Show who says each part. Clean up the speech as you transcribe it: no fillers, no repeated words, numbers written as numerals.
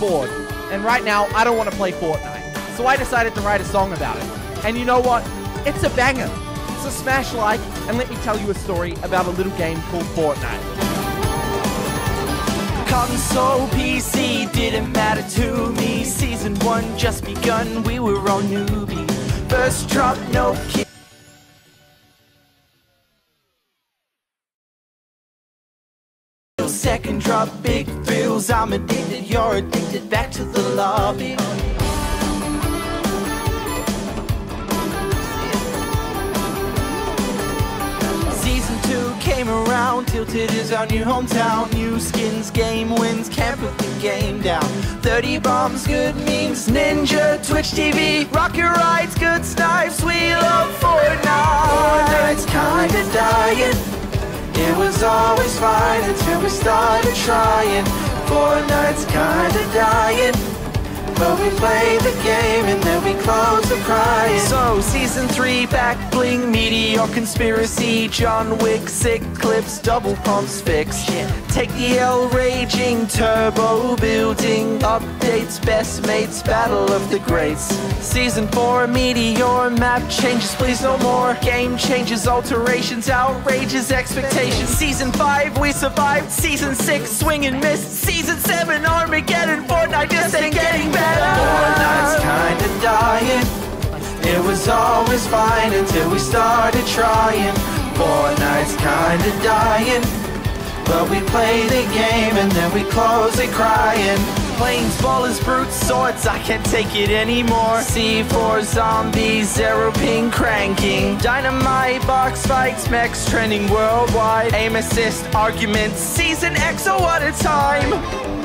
Speaker 1: bored, and right now I don't want to play Fortnite. So I decided to write a song about it. And you know what? It's a banger. So smash like, and let me tell you a story about a little game called Fortnite.
Speaker 2: Console, PC, didn't matter to me. Season 1 just begun, we were all newbies. First drop, no kidding. Second drop, big thrills. I'm addicted, you're addicted, back to the lobby. Season 2 came around, Tilted is our new hometown. New skins, game wins, can't put the game down. 30 bombs, good memes, Ninja, Twitch TV, rocket rides, good snipes, we love Fortnite. Fortnite's kinda dying. It was always fine until we started trying. Fortnite's kinda dying, but we play the game and then we close the crying. So season 3, back bling, meteor conspiracy, John Wick, sick clips, double pumps fix. Take the L, raging, turbo building, updates, best mates, battle of the greats. Season 4, meteor, map changes, please no more. Game changes, alterations, outrageous expectations. Season 5, we survived. Season 6, swing and miss. Season 7, Armageddon, Fortnite just ain't getting better. Fortnite's kinda dying. It was always fine until we started trying. Fortnite's kinda dying, but we play the game and then we close it crying. Planes, ballers, brute swords, I can't take it anymore. C4 zombies, zero ping cranking. Dynamite, box fights, mechs trending worldwide. Aim assist, arguments, season X, oh what a time.